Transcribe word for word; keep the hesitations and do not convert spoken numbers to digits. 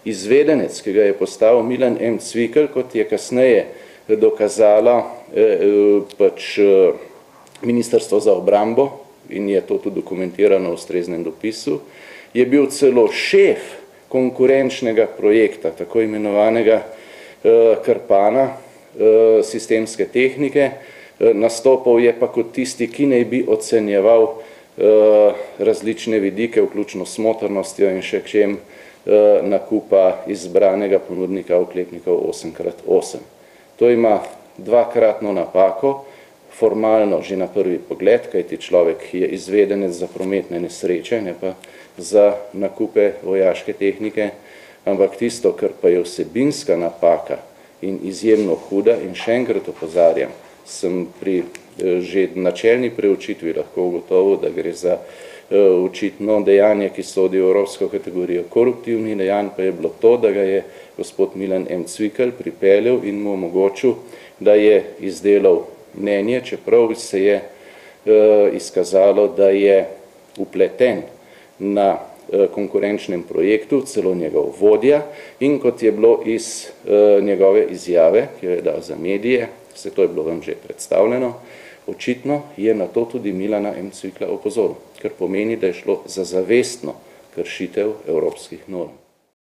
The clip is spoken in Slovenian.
izvedenec, ki ga je postavil Milan M. Cvikl, kot je kasneje dokazalo eh, pač eh, Ministrstvo za obrambo, in je to tudi dokumentirano v ustreznem dopisu, je bil celo šef konkurenčnega projekta, tako imenovanega eh, Krpana, eh, sistemske tehnike, eh, nastopal je pa kot tisti, ki naj bi ocenjeval eh, različne vidike, vključno smotrnostjo in še čem eh, nakupa izbranega ponudnika oklepnikov osem krat osem. To ima dvakratno napako, formalno že na prvi pogled, kajti človek je izvedenec za prometne nesreče, ne pa za nakupe vojaške tehnike, ampak tisto, kar pa je vsebinska napaka in izjemno huda, in še enkrat opozarjam, sem pri že načelni preučitvi lahko ugotovil, da gre za očitno dejanje, ki sodi v evropsko kategorijo koruptivnih dejanj, pa je bilo to, da ga je gospod Milan M. Cvikl pripeljal in mu omogočil, da je izdelal mnenje, čeprav se je uh, izkazalo, da je upleten na uh, konkurenčnem projektu, celo njegov vodja, in kot je bilo iz uh, njegove izjave, ki jo je dal za medije, se to je bilo vam že predstavljeno, očitno je na to tudi Milana M. Cvikla opozoril, kar pomeni, da je šlo za zavestno kršitev evropskih norm.